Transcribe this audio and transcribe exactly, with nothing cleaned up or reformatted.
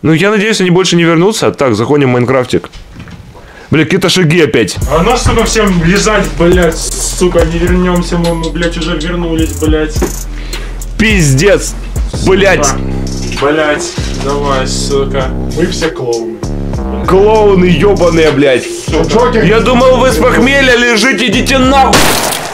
Ну, я надеюсь, они больше не вернутся. Так, заходим в Майнкрафтик. Бля, какие-то шаги опять. А нас, сука, всем лежать, блядь, сука, не вернемся, мы, мы, блядь, уже вернулись, блядь. Пиздец, блядь. Блядь, давай, сука. Мы все клоуны. Клоуны ебаные, блядь. Я думал, вы с похмелья лежите, идите нахуй.